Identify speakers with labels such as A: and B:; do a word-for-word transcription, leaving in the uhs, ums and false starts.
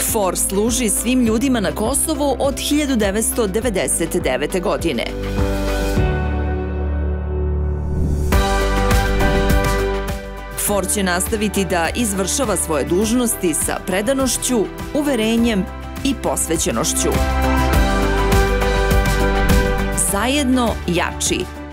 A: For služi svim ljudima na Kosovu od hiljadu devetsto devedeset devete. godine. For će nastaviti da izvršava svoje dužnosti sa predanošću, uverenjem i posvećenošću. Zajedno jači.